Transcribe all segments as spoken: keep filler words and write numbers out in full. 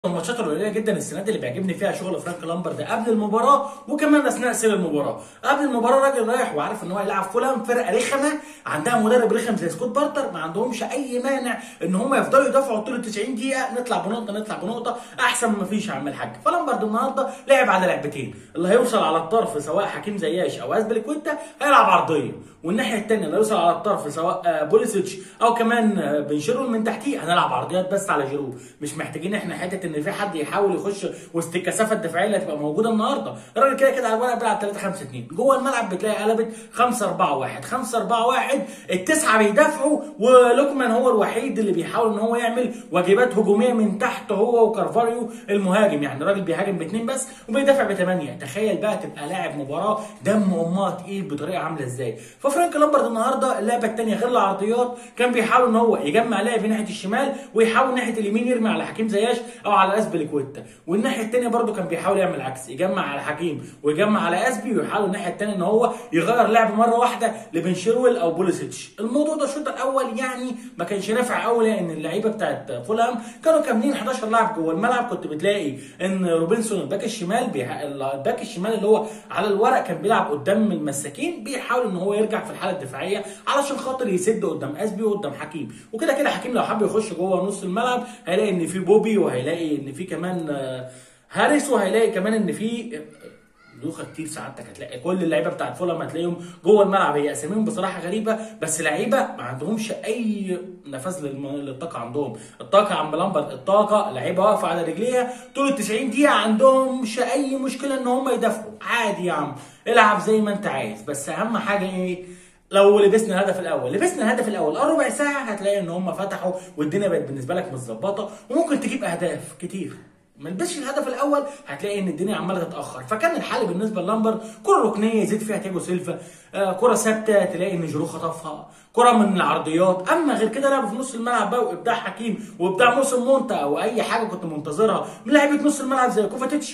الماتشات القليله جدا السنه دي اللي بيعجبني فيها شغل فرانك لامبرد قبل المباراه وكمان اثناء سير المباراه. قبل المباراه الراجل رايح وعارف ان هو هيلاعب فولهام، فرقه رخمه عندها مدرب رخم زي سكوت بارتر، ما عندهمش اي مانع ان هم يفضلوا يدافعوا طول ال تسعين دقيقه، نطلع بنقطه نطلع بنقطه احسن ما فيش يا عم الحاج. فلامبرد النهارده لعب على لعبتين، اللي هيوصل على الطرف سواء حكيم زياش او اسبليكويتا هيلعب عرضيه، والناحيه الثانيه اللي هيوصل على الطرف سواء بوليسيتش او كمان بن شيرول من تحتيه هنلعب عرضيات بس على جيرو. مش محتاجين احنا حته ان في حد يحاول يخش وسط الكثافه الدفاعيه اللي هتبقى موجوده النهارده. الراجل كده كده على الورق بيلعب ثلاثة خمسة اتنين، جوه الملعب بتلاقي قلبت خمسة أربعة واحد خمسة أربعة واحد، التسعه بيدافعوا ولوكمان هو الوحيد اللي بيحاول ان هو يعمل واجبات هجوميه من تحت، هو وكارفاريو المهاجم. يعني الراجل بيهاجم باثنين بس وبيدافع بثمانيه. تخيل بقى تبقى لاعب مباراه دم امها تقيل بطريقه عامله ازاي. ففرانك لامبرد النهارده اللعبه الثانيه غير العرضيات كان بيحاول ان هو يجمع لاعب ناحيه الشمال ويحاول ناحيه اليمين يرمي على حكيم زياش او على اسبليكويتا، والناحيه الثانيه برده كان بيحاول يعمل العكس، يجمع على حكيم ويجمع على اسبي ويحاول الناحيه الثانيه ان هو يغير لعب مره واحده لبن شيرول او بوليسيتش. الموضوع ده الشوط الاول يعني ما كانش نافع قوي، لان اللعيبه بتاعت فولهام كانوا كاملين حداشر لاعب جوه الملعب. كنت بتلاقي ان روبنسون الباك الشمال بيح... الباك الشمال اللي هو على الورق كان بيلعب قدام المساكين، بيحاول ان هو يرجع في الحاله الدفاعيه علشان خاطر يسد قدام اسبي وقدام حكيم. وكده كده حكيم لو حب يخش جوه نص الملعب هيلاقي ان في بوبي، وهيلاقي ان في كمان هاريس، وهيلاقي كمان ان في دوخه كتير. سعادتك هتلاقي كل اللعيبه بتاعت فولهام هتلاقيهم جوه الملعب. هي اساميهم بصراحه غريبه، بس لعيبه ما عندهمش اي نفاذ للطاقه. عندهم الطاقه عم لامبرد، الطاقه لعيبه واقفه على رجليها طول ال تسعين دقيقه، عندهمش اي مشكله ان هم يدافعوا عادي. يا عم العب زي ما انت عايز، بس اهم حاجه ايه؟ لو لبسنا الهدف الاول لبسنا الهدف الاول اه ربع ساعه هتلاقي ان هم فتحوا والدنيا بقت بالنسبه لك متظبطه وممكن تجيب اهداف كتير. ما لبسش الهدف الاول هتلاقي ان الدنيا عماله تتاخر. فكان الحل بالنسبه للامبرد كره ركنيه يزيد فيها تياجو سيلفا، آه كره ثابته تلاقي ان جيرو خطفها، كره من العرضيات. اما غير كده لعب في نص الملعب بقى وابداع حكيم وابداع موسم مونتا او اي حاجه كنت منتظرها من لعيبه نص الملعب زي كوفاتيتش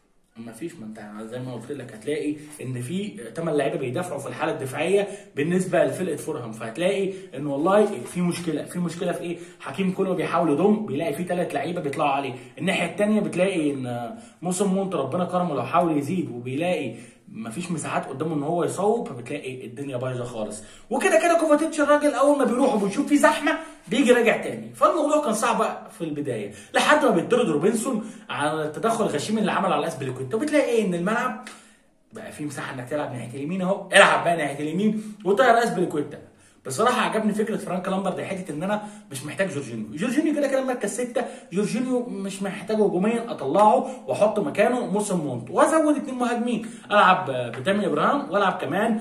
ما فيش. ما انت زي ما قلت لك هتلاقي ان في ثمان لعيبه بيدافعوا في الحاله الدفاعيه بالنسبه لفرقه فولهام، فهتلاقي ان والله في مشكله. في مشكله في ايه؟ حكيم كله بيحاول يضم، بيلاقي في ثلاث لعيبه بيطلعوا عليه. الناحيه الثانيه بتلاقي ان موسم مونت ربنا كرمه لو حاول يزيد وبيلاقي مفيش مساحات قدامه ان هو يصوب، فبتلاقي الدنيا بايظه خالص. وكده كده كوفاتيتش الراجل اول ما بيروح وبيشوف في زحمه بيجي راجع تاني. فالموضوع كان صعب في البدايه لحد ما بيطرد روبنسون على التدخل الغشيم اللي عمله على اسبليكويتا، وبتلاقي ايه؟ ان الملعب بقى فيه مساحه انك تلعب ناحيه اليمين اهو، العب بقى ناحيه اليمين وطير اسبليكويتا. بصراحه عجبني فكره فرانك لامبرد حته ان انا مش محتاج جورجينيو. جورجينيو كده كده مركز سته، جورجينيو مش محتاجه هجوميا، اطلعه واحط مكانه موسم مونت وازود اثنين مهاجمين، العب بتامي ابراهام والعب كمان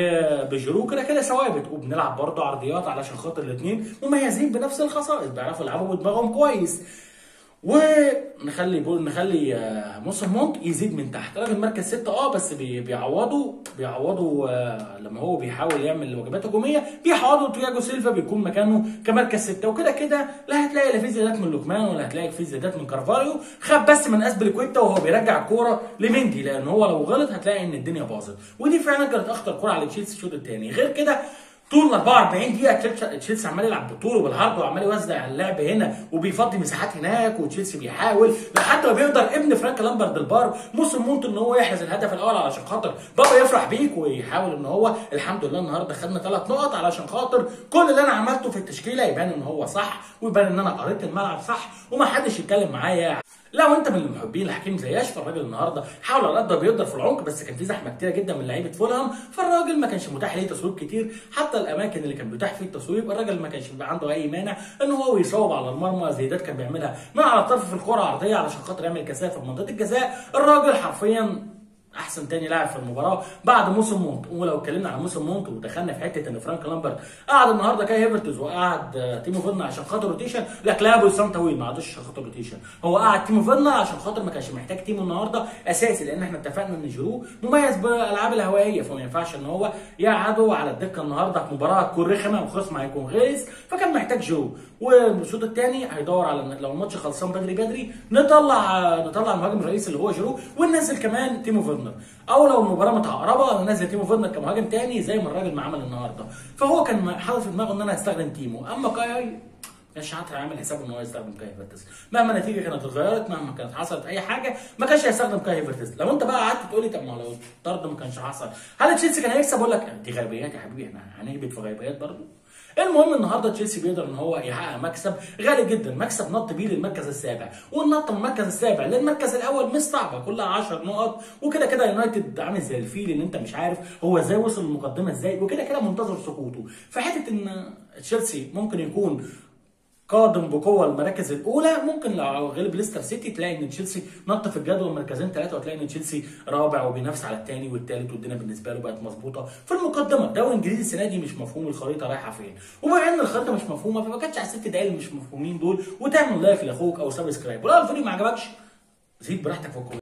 بجيرو. كده كده ثوابت، وبنلعب برضه عرضيات علشان خاطر الاثنين مميزين بنفس الخصائص، بيعرفوا يلعبوا بدماغهم كويس. ونخلي نخلي موسم مونت يزيد من تحت. راجل مركز سته اه بس بيعوضوا بيعوضوا لما هو بيحاول يعمل واجبات هجوميه بيعوضوا تياجو سيلفا بيكون مكانه كمركز سته. وكده كده لا هتلاقي لا في زيادات من لوكمان ولا هتلاقي في زيادات من كارفاريو، خد بس من اسبليكويتا وهو بيرجع الكوره لمندي، لان هو لو غلط هتلاقي ان الدنيا باظت. ودي فعلا كانت اخطر كوره على تشيلسي الشوط الثاني. غير كده طول أربعة وأربعين دقيقة تشيلسي عمال يلعب بالطول وبالعرض وعمال يوزع اللعب هنا وبيفضي مساحات هناك، وتشيلسي بيحاول لحد ما بيقدر ابن فرانك لامبرد البار موسم مونت ان هو يحرز الهدف الاول علشان خاطر بابا يفرح بيك ويحاول ان هو الحمد لله النهارده خدنا ثلاث نقط علشان خاطر كل اللي انا عملته في التشكيله يبان ان هو صح ويبان ان انا قريت الملعب صح ومحدش يتكلم معايا. لو انت من المحبين لحكيم زياش فالراجل النهارده حاول على قد ما بيقدر في العمق، بس كان في زحمه كتيره جدا من لعيبه فولهام، فالراجل ما كانش متاح ليه تصويب كتير. حتى الاماكن اللي كان بيتاح فيه التصويب الراجل ما كانش بيبقى عنده اي مانع ان هو يصوب على المرمى. زيادات كان بيعملها من على الطرف في الكره عرضيه علشان خاطر يعمل كثافه في منطقه الجزاء. الراجل حرفيا احسن تاني لاعب في المباراه بعد موسم مونت. ولو اتكلمنا عن موسم مونت ودخلنا في حته ان فرانك لامبرد قعد النهارده كاي هيفرتز وقعد تيمو فيرنا عشان خاطر روتيشن، لا كلابو وسام طويل ما قعدوش عشان خاطر روتيشن، هو قعد تيمو فيرنا عشان خاطر ما كانش محتاج تيمو النهارده اساسي، لان احنا اتفقنا ان جيرو مميز بالالعاب الهوائيه، فما ينفعش ان هو يقعده على الدكه النهارده في مباراه هتكون رخمه وخصم هيكون غلس، فكان محتاج جيرو. والشوط الثاني هيدور على لو الماتش خلصان بدري بدري نطلع نطلع المهاجم الرئيسي اللي هو جيرو وننزل كمان تيمو فيرنر، او لو المباراه متعقربه ننزل تيمو فيرنر كمهاجم ثاني زي ما الراجل ما عمل النهارده. فهو كان حاطط في دماغه ان انا هستخدم تيمو. اما كاي كانش حتى عامل حسابه ان هو يستخدم كاي هافرتز، مهما النتيجه كانت اتغيرت، مهما كانت حصلت اي حاجه ما كانش هيستخدم كاي هافرتز. لو انت بقى قعدت تقول لي طب ما لو الطرد ما كانش حصل هل تشيلسي كان هيكسب؟ اقول لك دي غيبيات يا حبيبي، احنا هنهبط في غيبيات برضه. المهم النهارده تشيلسي بيقدر ان هو يحقق مكسب غالي جدا، مكسب نط بيه للمركز السابع، والنط من المركز السابع للمركز الاول مش صعبه، كلها عشر نقط، وكده كده يونايتد عامل زي الفيل اللي انت مش عارف هو ازاي وصل للمقدمه ازاي، وكده كده منتظر سقوطه. فحته ان تشيلسي ممكن يكون قادم بقوه المراكز الاولى، ممكن لو غلب ليستر سيتي تلاقي ان تشيلسي نط في الجدول مركزين ثلاثه، وتلاقي ان تشيلسي رابع وبينافس على الثاني والثالث، والدنيا بالنسبه له بقت مظبوطه في المقدمه. الدوري الانجليزي السنه دي مش مفهوم الخريطه رايحه فين، وبما ان الخريطه مش مفهومه فما كانتش على الست دقايق اللي مش مفهومين دول وتعمل لايك لاخوك او سبسكرايب، ولو الفيديو ما عجبكش زيد براحتك في الكومنت.